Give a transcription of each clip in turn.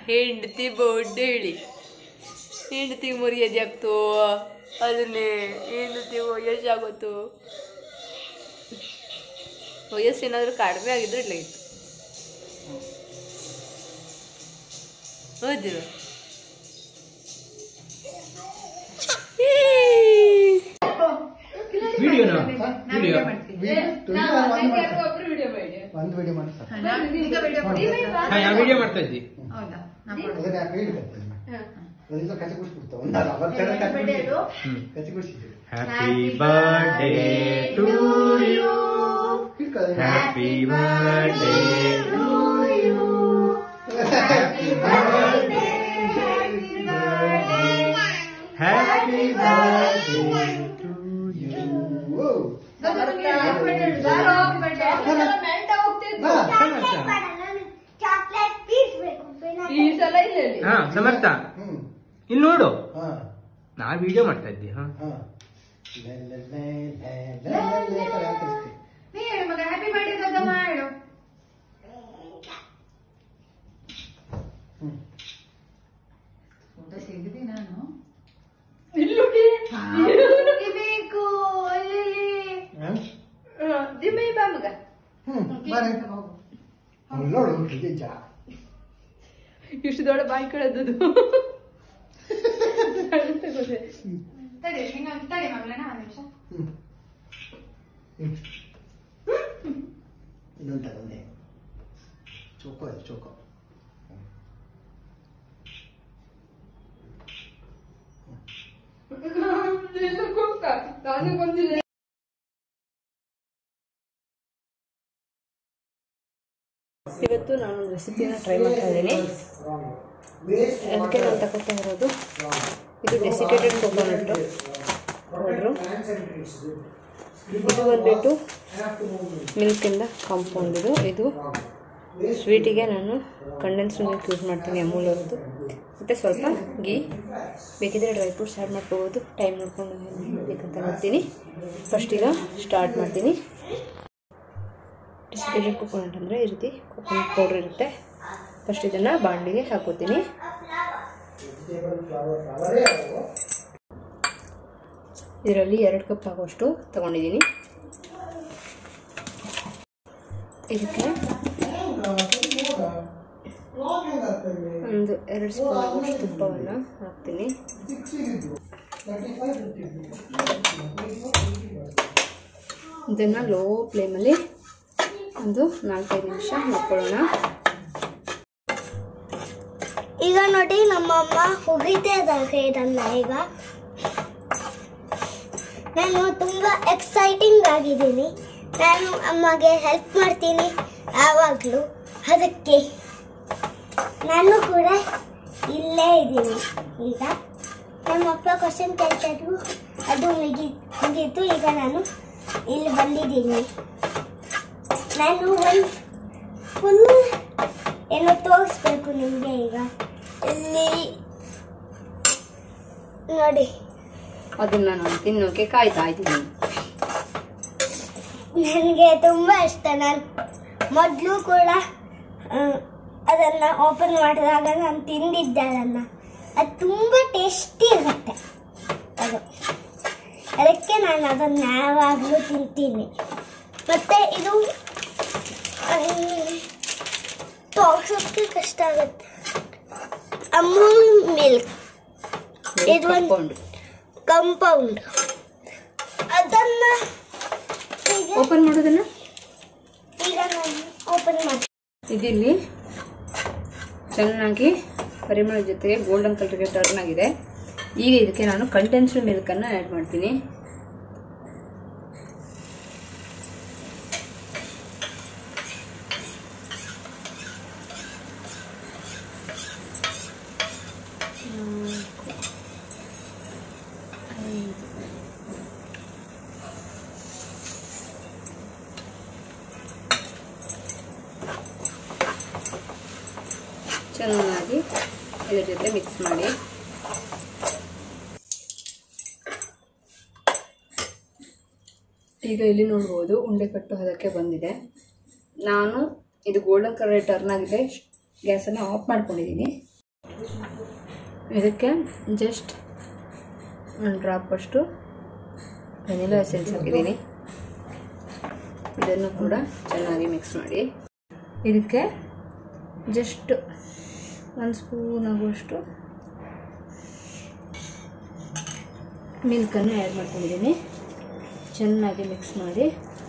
ಹೆಂಡತಿ ಬೋರ್ಡ್ ಹೇಳಿ ಹೆಂಡತಿಗೆ ಮರ್ಯಾದೆ ಆಗ್ತು ಅದನ್ನೇ ಹೆಂಡತಿ ವಯಸ್ಸಾಗುತ್ತು ವಯಸ್ಸೇನಾದರೂ ಕಡಿಮೆ ಆಗಿದ್ರೆ ಇಲ್ಲ ಇತ್ತು ಹೌದು Happy birthday to you. Happy birthday to you. Happy birthday. Happy birthday to you. ಸಮರ್ಥ ಇಲ್ಲಿ ನೋಡು ನಾ ವಿಡಿಯೋ ಮಾಡ್ತಾ ಇದ್ದೆ ಹ್ಯಾಪಿ ಬರ್ಡೇ ಬಗ್ಗೆ ಮಾಡು ಊಟ ತೆಗೆದೆ ನಾನು ಬೇಕು ದಿಮ್ಮಿ ಬಾ ಮಗ ಇಷ್ಟು ದೊಡ್ಡ ಬಾಯಿ ಕಳೆದದು ತಡಿ ಮಗಳನ್ನ ಒಂದು ನಿಮಿಷ ಇನ್ನೊಂದು ತಗೊಂಡೆ ಚೋಕೋ ಅದು ಚೋಕೋ ಇವತ್ತು ನಾನು ರೆಸಿಪಿನ ಟ್ರೈ ಮಾಡ್ತಾ ಇದ್ದೀನಿ ಅದಕ್ಕೆ ನಾನು ತಗೊಳ್ತಾ ಇರೋದು ಇದು ಡೆಸಿಕೇಟೆಡ್ ಕೊಕೊನಟ್ ಪೌಡ್ರು ಇದು ಬಂದುಬಿಟ್ಟು ಮಿಲ್ಕಿಂದ ಕಾಂಪೌಂಡ್ ಇದು ಸ್ವೀಟಿಗೆ ನಾನು ಕಂಡೆನ್ಸ್ಡ್ ಮಿಲ್ಕ್ ಯೂಸ್ ಮಾಡ್ತೀನಿ ಅಮೂಲ್ ಅವ್ರದ್ದು ಮತ್ತು ಸ್ವಲ್ಪ ಗೀ ಬೇಕಿದ್ರೆ ಡ್ರೈ ಫ್ರೂಟ್ಸ್ ಆ್ಯಡ್ ಮಾಡ್ಕೋಬೋದು ಟೈಮ್ ನೋಡ್ಕೊಂಡು ಬೇಕಂತ ನೋಡ್ತೀನಿ ಫಸ್ಟ್ ಈಗ ಸ್ಟಾರ್ಟ್ ಮಾಡ್ತೀನಿ ಡೆಸಿಕೇಟೆಡ್ ಕೊಕೊನಟ್ ಅಂದರೆ ಈ ರೀತಿ ಕೊಕೊನಟ್ ಪೌಡ್ರ್ ಇರುತ್ತೆ ಫಸ್ಟ್ ಇದನ್ನು ಬಾಣಲಿಗೆ ಹಾಕೋತೀನಿ ಇದರಲ್ಲಿ 2 ಕಪ್ ಆಗುವಷ್ಟು ತಗೊಂಡಿದ್ದೀನಿ ಇದಕ್ಕೆ ಒಂದು 2 ಸ್ಪೂನ್ ಆಗುವಷ್ಟು ತುಪ್ಪವನ್ನು ಹಾಕ್ತೀನಿ ಇದನ್ನು ಲೋ ಫ್ಲೇಮಲ್ಲಿ ಒಂದು 4-5 ನಿಮಿಷ ಮಾಡ್ಕೊಳ್ಳೋಣ ಈಗ ನೋಡಿ ನಮ್ಮಮ್ಮ ಹುಗಿತಾ ಇದ್ದಾರೆ ಇದನ್ನ ಈಗ ನಾನು ತುಂಬಾ ಎಕ್ಸೈಟಿಂಗ್ ಆಗಿದ್ದೀನಿ ನಾನು ಅಮ್ಮಗೆ ಹೆಲ್ಪ್ ಮಾಡ್ತೀನಿ ಯಾವಾಗಲೂ ಅದಕ್ಕೆ ನಾನು ಕೂಡ ಇಲ್ಲೇ ಇದ್ದೀನಿ ಈಗ ನಮ್ಮಪ್ಪ ಕ್ವಶನ್ ಕೇಳ್ತಾ ಇದ್ರು ಅದು ಮುಗೀತು ಈಗ ನಾನು ಇಲ್ಲಿ ಬಂದಿದ್ದೀನಿ ನಾನು ಒಂದು ಫುಲ್ ಏನೋ ತೋರಿಸ್ಬೇಕು ನಿಮಗೆ ಈಗ ಇಲ್ಲಿ ನೋಡಿ ಅದನ್ನು ನಾನು ತಿನ್ನೋಕೆ ಕಾಯ್ತಾ ಇದ್ದೀನಿ ನನಗೆ ತುಂಬ ಇಷ್ಟ ನಾನು ಮೊದಲು ಕೂಡ ಅದನ್ನು ಓಪನ್ ಮಾಡಿದಾಗ ನಾನು ತಿಂದಿದ್ದೆ ಅದನ್ನು ಅದು ತುಂಬ ಟೇಸ್ಟಿ ಇರುತ್ತೆ ಅದು ಅದಕ್ಕೆ ನಾನು ಅದನ್ನು ಯಾವಾಗಲೂ ತಿಂತೀನಿ ಮತ್ತು ಇದು ತೋರ್ಸೋಕ್ಕೆ ಕಷ್ಟ ಆಗುತ್ತೆ ಅಮೂಲ್ ಮಿಲ್ಕ್ ಇದು ಒಂದು ಕಂಪೌಂಡ್ ಅದನ್ನು ಓಪನ್ ಮಾಡೋದನ್ನ ಈಗ ನಾನು ಓಪನ್ ಮಾಡಿ ಇದಿಲ್ಲಿ ಚೆನ್ನಾಗಿ ಪರಿಮಳ ಜೊತೆಗೆ ಗೋಲ್ಡನ್ ಕಲರ್ಗೆ ಟರ್ನ್ ಆಗಿದೆ ಈಗ ಇದಕ್ಕೆ ನಾನು ಕಂಡೆನ್ಸ್ಡ್ ಮಿಲ್ಕನ್ನು ಆ್ಯಡ್ ಮಾಡ್ತೀನಿ ಚೆನ್ನಾಗಿ ಇದರ ಜೊತೆ ಮಿಕ್ಸ್ ಮಾಡಿ ಈಗ ಇಲ್ಲಿ ನೋಡ್ಬೋದು ಉಂಡೆ ಕಟ್ಟು ಹದಕ್ಕೆ ಬಂದಿದೆ ನಾನು ಇದು ಗೋಲ್ಡನ್ ಕಲರ್ ಟರ್ನ್ ಆಗಿದೆ ಗ್ಯಾಸನ್ನು ಆಫ್ ಮಾಡ್ಕೊಂಡಿದ್ದೀನಿ ಇದಕ್ಕೆ ಜಸ್ಟ್ ಒಂದು ಡ್ರಾಪ್ ಅಷ್ಟು ವೆನಿಲಾ ಎಸೆನ್ಸ್ ಹಾಕಿದ್ದೀನಿ. ಇದನ್ನು ಕೂಡ ಚೆನ್ನಾಗಿ ಮಿಕ್ಸ್ ಮಾಡಿ. ಇದಕ್ಕೆ ಜಸ್ಟ್ 1 ಸ್ಪೂನ್ ಆಗುವಷ್ಟು ಮಿಲ್ಕನ್ನು ಆ್ಯಡ್ ಮಾಡ್ಕೊಂಡಿದ್ದೀನಿ. ಚೆನ್ನಾಗಿ ಮಿಕ್ಸ್ ಮಾಡಿ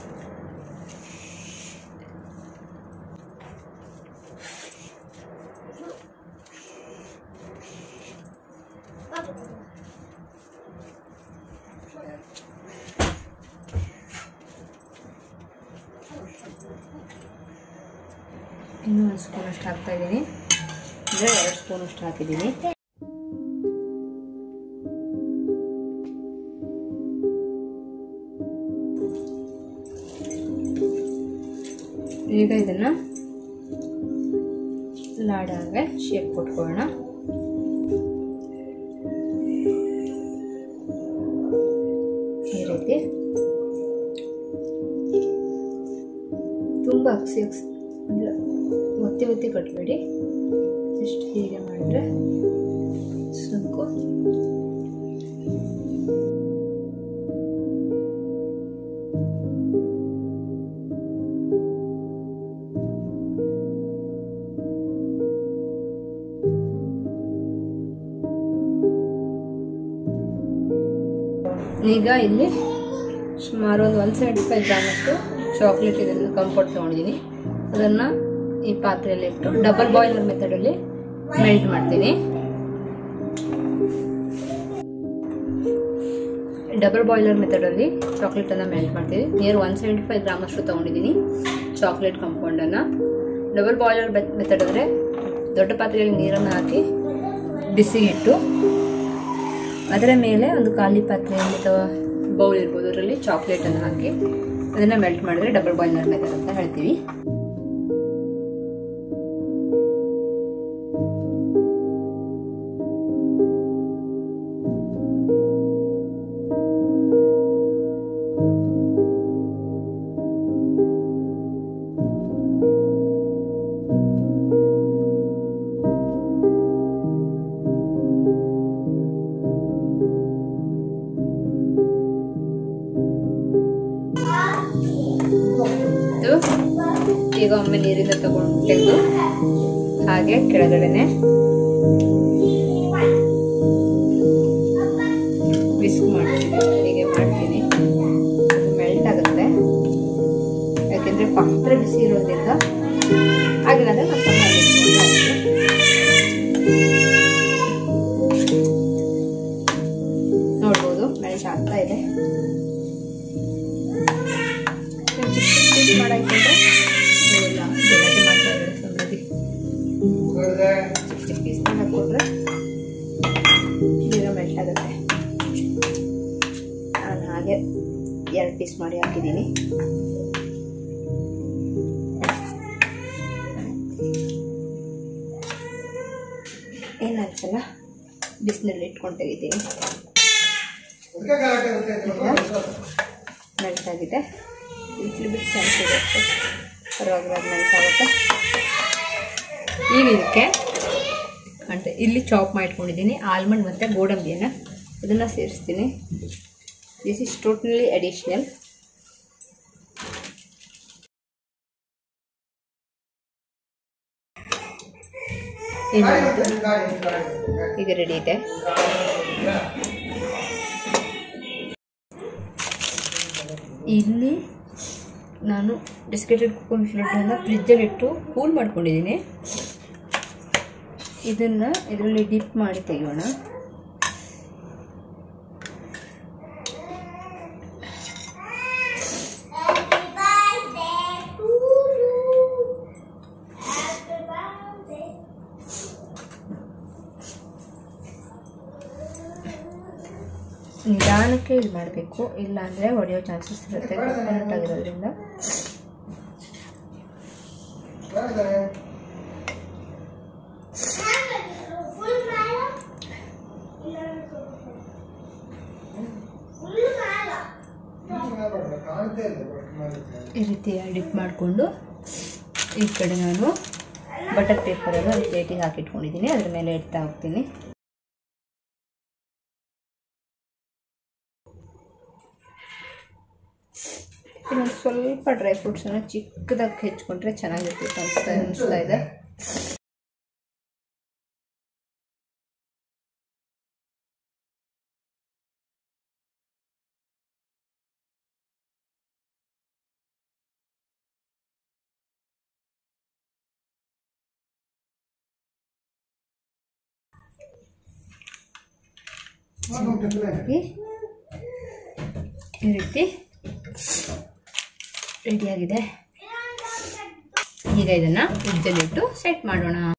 ಇನ್ನೂ 1 ಸ್ಪೂನ್ ಅಷ್ಟು ಹಾಕ್ತಾ ಇದ್ದೀನಿ. ಅಂದರೆ 2 ಸ್ಪೂನ್ ಅಷ್ಟು ಹಾಕಿದ್ದೀನಿ. ಈಗ ಇದನ್ನು ಲಾಡಾಗೆ ಶೇಪ್ ಕೊಟ್ಕೊಳ್ಳೋಣ. ಈ ರೀತಿ ತುಂಬ ಅಕ್ಸಿ ಅಂದರೆ ಒತ್ತಿ ಕಟ್ಟಬೇಡಿ. ಜಸ್ಟ್ ಹೀಗೆ ಮಾಡಿದ್ರೆ ಸಾಕು. ಈಗ ಇಲ್ಲಿ ಸುಮಾರು ಒಂದು 175 ಗ್ರಾಮಷ್ಟು ಚಾಕ್ಲೇಟ್ ಇದನ್ನು ಕಂಫರ್ಟ್ ತೊಗೊಂಡಿದ್ದೀನಿ. ಅದನ್ನು ಈ ಪಾತ್ರೆಯಲ್ಲಿ ಇಟ್ಟು ಡಬಲ್ ಬಾಯ್ಲರ್ ಮೆಥಡಲ್ಲಿ ಮೆಲ್ಟ್ ಮಾಡ್ತೀನಿ. ಡಬಲ್ ಬಾಯ್ಲರ್ ಮೆಥಡಲ್ಲಿ ಚಾಕ್ಲೇಟನ್ನು ಮೆಲ್ಟ್ ಮಾಡ್ತೀನಿ. ನಿಯರ್ 175 ಗ್ರಾಮಷ್ಟು ತೊಗೊಂಡಿದ್ದೀನಿ ಚಾಕ್ಲೇಟ್ ಕಂಪೌಂಡನ್ನು. ಡಬಲ್ ಬಾಯ್ಲರ್ ಮೆಥಡ್ ಅಂದರೆ ದೊಡ್ಡ ಪಾತ್ರೆಯಲ್ಲಿ ನೀರನ್ನು ಹಾಕಿ ಬಿಸಿಗಿಟ್ಟು ಅದರ ಮೇಲೆ ಒಂದು ಖಾಲಿ ಪಾತ್ರೆಯಲ್ಲಿ ಅಥವಾ ಬೌಲ್ ಇರ್ಬೋದು, ಅದರಲ್ಲಿ ಚಾಕ್ಲೇಟನ್ನು ಹಾಕಿ ಅದನ್ನು ಮೆಲ್ಟ್ ಮಾಡಿದ್ರೆ ಡಬಲ್ ಬಾಯ್ಲರ್ ಮೆಥಡ್ ಅಂತ ಹೇಳ್ತೀವಿ. ಈಗ ಒಮ್ಮೆ ನೀರಿಂದ ತೆಗೆದು ಹಾಗೆ ಕೆಳಗಡೆನೆ ವಿಸ್ಕ್ ಮಾಡ್ತೀನಿ. ಹೀಗೆ ಮಾಡ್ತೀನಿ, ಅದು ಮೆಲ್ಟ್ ಆಗುತ್ತೆ. ಯಾಕೆಂದರೆ ಪಾತ್ರೆ ಬಿಸಿ ಇರೋದ್ರಿಂದ ಆಗಿಲ್ಲ ಅಂದರೆ ನೋಡ್ಬೋದು ಮೆಲ್ಟ್ ಆಗ್ತಾ ಇದೆ. ಮಾಡಾಯ್ತಂದ್ರೆ ನೀವೆಲ್ಲ ಗಲಾಟೆ ಮಾಡ್ತಾ ಇದ್ದಾರೆ ಸಂಗತಿ. ಚಿಕ್ಕ ಪೀಸ್ ಹಾಕೊಂಡ್ರೆ ಬೇಗ ಮೆಲ್ಟ್ ಆಗುತ್ತೆ. ನಾನು ಹಾಗೆ 2 ಪೀಸ್ ಮಾಡಿ ಹಾಕಿದ್ದೀನಿ. ಏನಾಗ್ತಲ್ಲ ಬಿಸಿನಲ್ಲಿ ಇಟ್ಕೊಂಡು ತೆಗಿತೀನಿ. ಮೆಲ್ಟ್ ಆಗಿದೆ. ಇಡ್ಲಿ ಬಿಟ್ಟು ಚಾನ್ಸ್ ಇದೆ ಅಷ್ಟೇ, ಪರವಾಗಿಲ್ಲ, ಅದು ಮೆಲ್ಟ್ ಆಗುತ್ತೆ. ಈಗ ಇದಕ್ಕೆ ಅಂದರೆ ಇಲ್ಲಿ ಚಾಪ್ ಮಾಡಿಟ್ಕೊಂಡಿದ್ದೀನಿ ಆಲ್ಮಂಡ್ ಮತ್ತು ಗೋಡಂಬಿಯನ್ನು, ಅದನ್ನು ಸೇರಿಸ್ತೀನಿ. This is totally additional. ಈಗ ರೆಡಿ ಇದೆ. ಇಲ್ಲಿ ನಾನು ಡೆಸಿಕೇಟೆಡ್ ಕೋಕೋನಟ್ ಫ್ಲೂಟನ್ನು ಫ್ರಿಜ್ಜಲ್ಲಿ ಇಟ್ಟು ಕೂಲ್ ಮಾಡ್ಕೊಂಡಿದ್ದೀನಿ. ಇದನ್ನು ಇದರಲ್ಲಿ ಡಿಪ್ ಮಾಡಿ ತೆಗೆಯೋಣ. ನಿಧಾನಕ್ಕೆ ಇದು ಮಾಡಬೇಕು, ಇಲ್ಲಾಂದರೆ ಹೊಡೆಯೋ ಚಾನ್ಸಸ್ ಇರುತ್ತೆ ಕೋಕೋನಟ್ ಆಗಿರೋದ್ರಿಂದ. ಈ ರೀತಿ ಡಿಪ್ ಮಾಡಿಕೊಂಡು ಈ ಕಡೆ ನಾನು ಬಟರ್ ಪೇಪರನ್ನು ಪ್ಲೇಟಿಗೆ ಹಾಕಿಟ್ಕೊಂಡಿದ್ದೀನಿ, ಅದ್ರ ಮೇಲೆ ಇಡ್ತಾ ಹೋಗ್ತೀನಿ. ಇನ್ನೊಂದು ಸ್ವಲ್ಪ ಡ್ರೈ ಫ್ರೂಟ್ಸನ್ನು ಚಿಕ್ಕದಾಗಿ ಹೆಚ್ಚಿಕೊಂಡ್ರೆ ಚೆನ್ನಾಗಿರ್ತಿತ್ತು ಅನಿಸ್ತಾ ಇದೆ. ಈ ರೀತಿ ರೆಡಿಯಾಗಿದೆ. ಈಗ ಇದನ್ನು ಫ್ರಿಡ್ಜಲ್ಲಿಟ್ಟು ಸೆಟ್ ಮಾಡೋಣ.